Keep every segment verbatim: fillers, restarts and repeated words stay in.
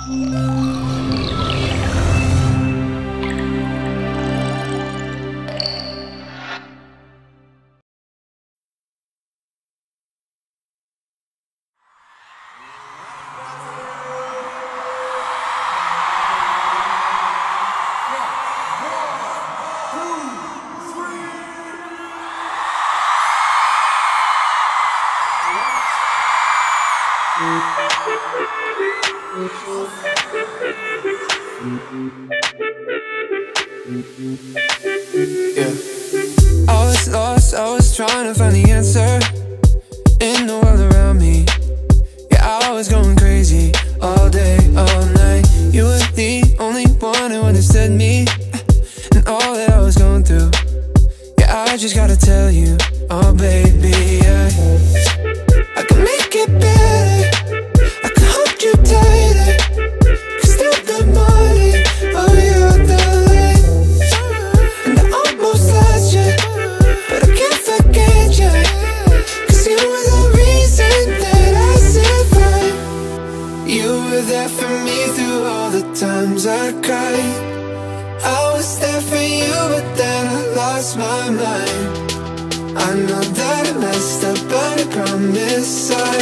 Yeah. I was lost, I was trying to find the answer in the world around me. Yeah, I was going crazy all day, all night. You were the only one who understood me and all that I was going through. Yeah, I just gotta tell you, oh baby, I, I can make it better, I can hold you tighter, cause still the morning, oh you're the light. And I almost lost you, but I can't forget you, cause you were the reason that I survived. You were there for me through all the times I cried. I was there for you, but then I lost my mind. I know that I messed up, but I promise I,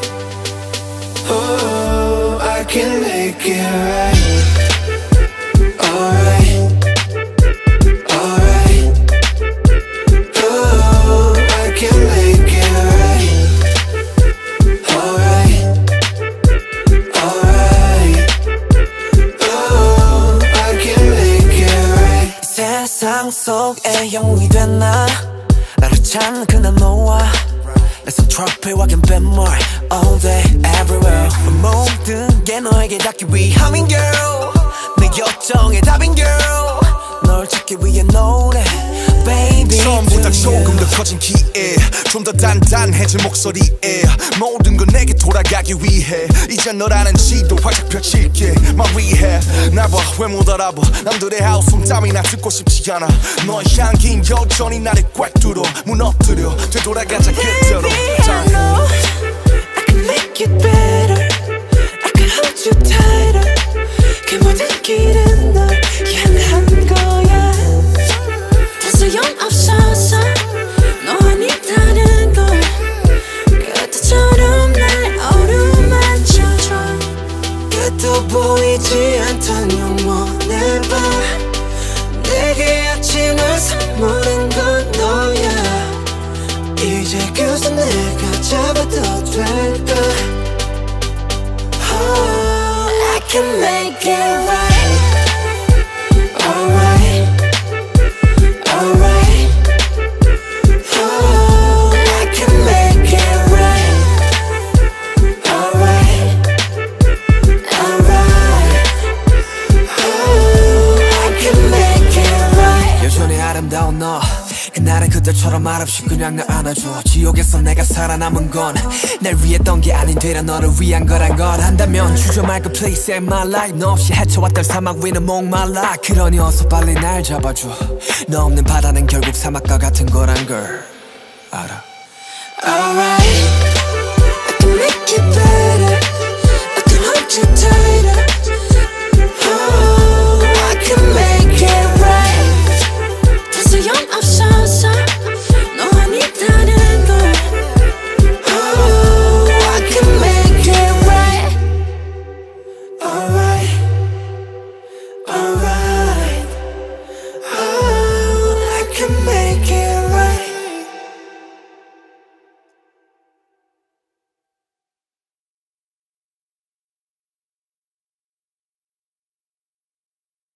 oh, I can make it right. Alright, alright, oh, I can make it right. Alright, alright, oh, I can make it right. 세상 속에 영웅이 된 나, 나를 찾는 그날 너와 내 손 트로피와 갬빗물 all day everywhere. 모든 게 너에게 닿기 위함인 girl, 내 요청의 답인 girl, 널 찾기 위해 노래 baby. 처음보다 조금 더 커진 기에 좀 더 단단해진 목소리에 모든 건 내게 돌아가기 위해 이제 너라는 지도 활짝 펼칠게 말위해. 날 봐 왜 못 알아봐 남들의 하우스 땀이나 듣고 싶지 않아. 너의 향긴 여전히 나를 꽉 뚫어 무너뜨려 되돌아가자 그대로. Baby, I know I can make it better, I can hold you tighter. 그 모든 길은 널 향한 거야. 더 소용없어서 너 아니다는 걸 그때처럼 날 어루만져줘. 끝도 보이지 않던 영원의 밤, 내게 아침을 선물한 건 너야. 이제 그저 내가 잡아도 될까? Oh, I can make it right. Alright, alright, oh, I can make it right. Alright, alright, oh, I can make it right. 여전히 아름다운 너, 그날은 그때처럼 말없이 그냥 날 안아줘. 지옥에서 내가 살아남은 건 날 위했던 게 아닌 되려 너를 위한 거란 걸 안다면 주저 말고 please save my life. 너 없이 헤쳐왔던 사막 위는 목말라. 그러니 어서 빨리 날 잡아줘. 너 없는 바다는 결국 사막과 같은 거란 걸 알아. Alright, I can make it better, I can hold you tight.